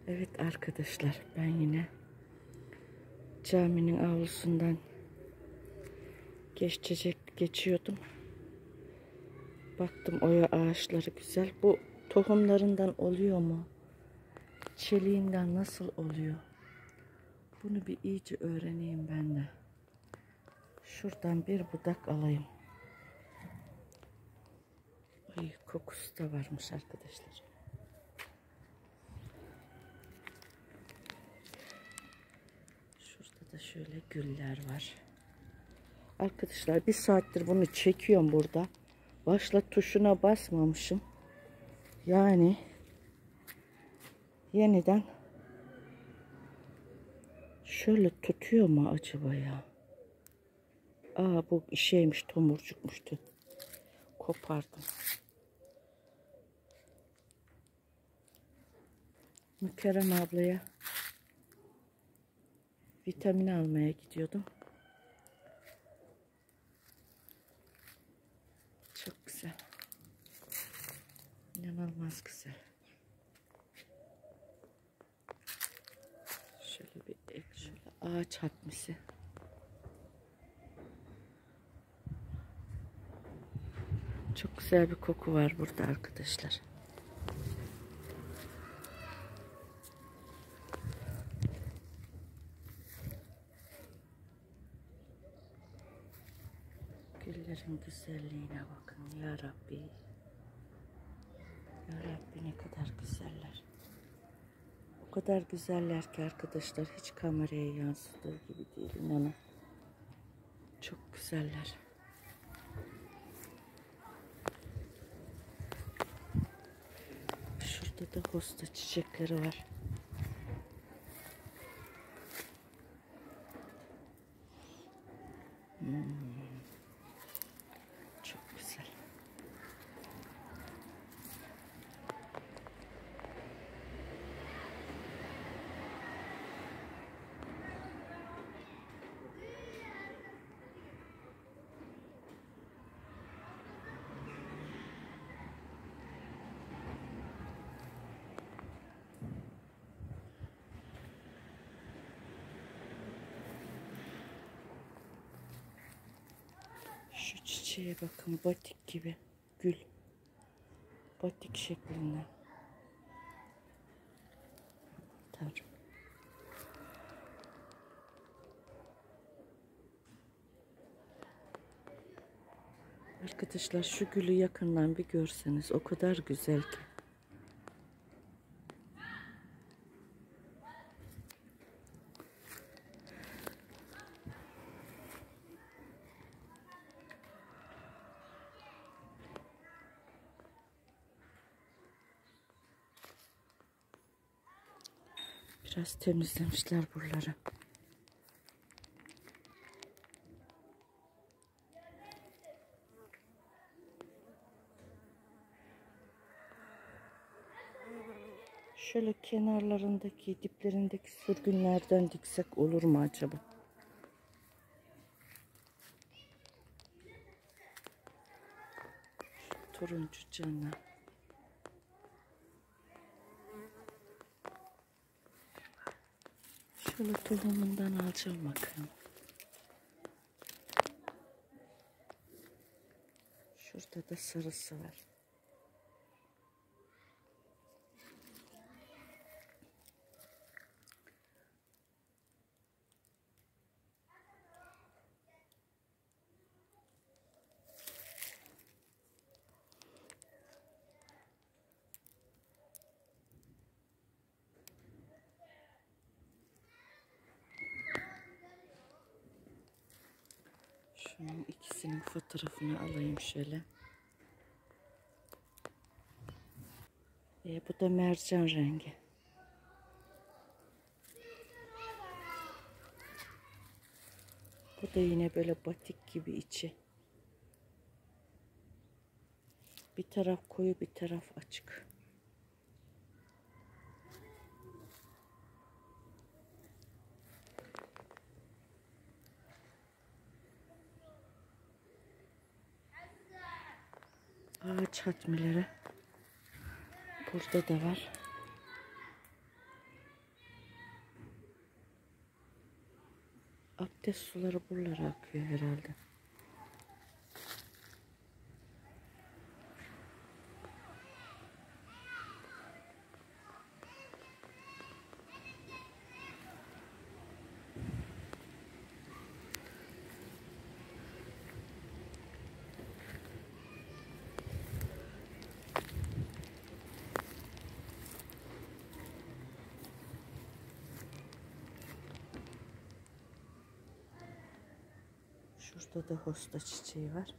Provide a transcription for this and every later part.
Evet arkadaşlar, ben yine caminin avlusundan geçiyordum. Baktım oya ağaçları güzel. Bu tohumlarından oluyor mu? Çeliğinden nasıl oluyor? Bunu bir iyice öğreneyim ben de. Şuradan bir budak alayım. Ay, kokusu da varmış arkadaşlar. Şurada da şöyle güller var. Arkadaşlar bir saattir bunu çekiyorum burada. Başla tuşuna basmamışım. Yani yeniden şöyle tutuyor mu acaba ya? Aa, bu şeymiş, tomurcukmuştu. Kopardım. Mükerrem ablaya vitamin almaya gidiyordum. Çok güzel. İnanılmaz güzel. Şöyle bir şöyle ağaç hatmisi. Çok güzel bir koku var burada arkadaşlar. Güllerin güzelliğine bakın ya Rabbi. Ya Rabbi, ne kadar güzeller. O kadar güzeller ki arkadaşlar, hiç kameraya yansıdığı gibi değil, inanın. Çok güzeller. Şurada da hosta çiçekleri var. Çok güzel. Şu çiçeğe bakın, batik gibi gül. Batik şeklinde. Tanrım. Arkadaşlar, şu gülü yakından bir görseniz o kadar güzel ki. Biraz temizlemişler buraları. Şöyle kenarlarındaki, diplerindeki sürgünlerden diksek olur mu acaba? Turuncu canlı. Şöyle tohumundan alacağım bakın. Şurada da sarısı var. Şunun ikisinin fotoğrafını alayım şöyle. Bu da mercan rengi. Bu da yine böyle batik gibi içi. Bir taraf koyu, bir taraf açık. Ağaç hatmileri burada da var. abdest suları buralara akıyor herhalde. Şurada da hosta çiçeği var.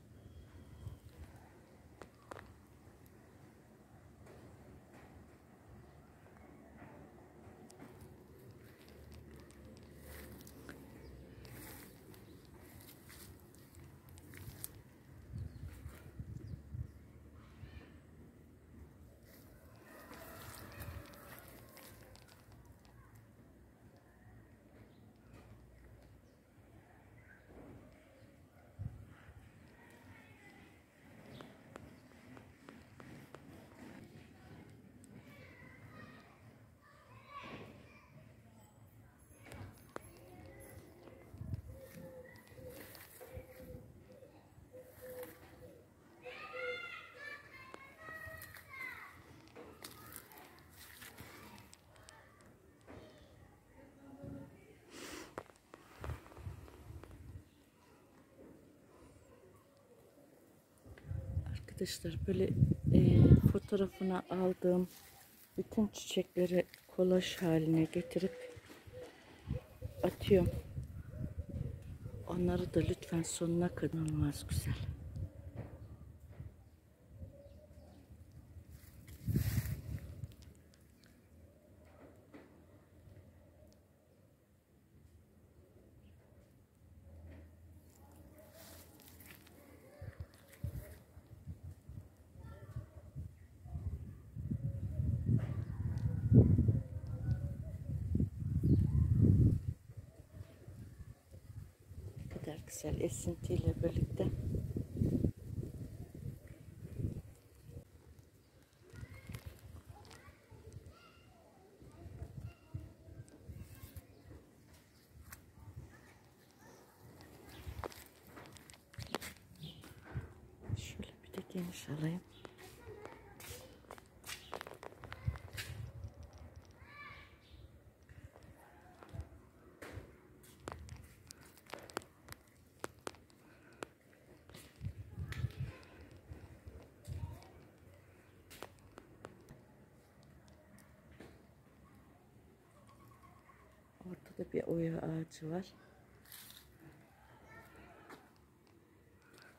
Arkadaşlar böyle fotoğrafına aldığım bütün çiçekleri kolaj haline getirip atıyorum. Onları da lütfen sonuna kadar olmaz güzel. Güzel esintiyle birlikte. Şöyle bir de geniş alayım. Ortada bir oya ağacı var.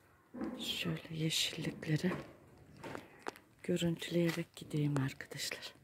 Şöyle yeşillikleri görüntüleyerek gideyim arkadaşlar.